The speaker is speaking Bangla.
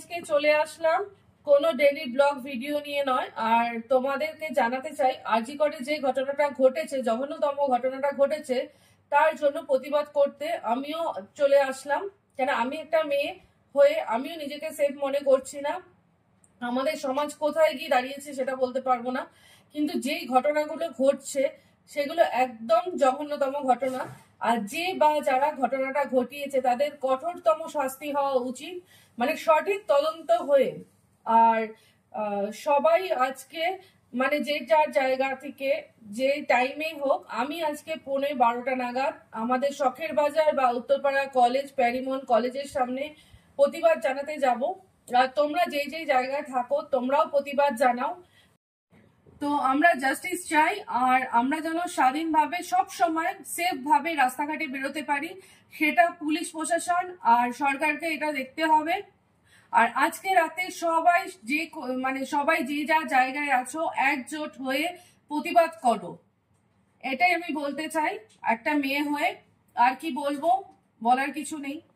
আজকে চলে আসলাম কোনো ডেইলি ব্লগ ভিডিও নিয়ে নয়। আর তোমাদেরকে জানাতে চাই আরজি করে যে ঘটনাটা ঘটেছে, জঘন্যতম ঘটনাটা ঘটেছে, তার জন্য প্রতিবাদ করতে আমিও চলে আসলাম। কেন আমি একটা মেয়ে হয়ে আমিও নিজেকে সেফ মনে করছি না। আমাদের সমাজ কোথায় গিয়ে দাঁড়িয়েছে সেটা বলতে পারবো না, কিন্তু যেই ঘটনাগুলো ঘটছে সেগুলো একদম জঘন্যতম ঘটনা। আর যে বা যারা ঘটনাটা ঘটিয়েছে তাদের কঠোরতম শাস্তি হওয়া উচিত, মানে সঠিক তদন্ত হয়ে। আর সবাই আজকে মানে যে যার জায়গা থেকে যে টাইমেই হোক, আমি আজকে 11:30 নাগাদ আমাদের শখের বাজার বা উত্তরপাড়া কলেজ প্যারিমন কলেজের সামনে প্রতিবাদ জানাতে যাব। আর তোমরা যেই যেই জায়গায় থাকো তোমরাও প্রতিবাদ জানাও। তো আমরা জাস্টিস চাই, আর আমরা যেন স্বাধীনভাবে সব সময় সেফ ভাবে রাস্তাঘাটে বেরোতে পারি, সেটা পুলিশ প্রশাসন আর সরকারকে এটা দেখতে হবে। আর আজকে রাতে সবাই সবাই যে যা জায়গায় আছো একজোট হয়ে প্রতিবাদ করো, এটাই আমি বলতে চাই একটা মেয়ে হয়ে। আর কি বলবো, বলার কিছু নেই।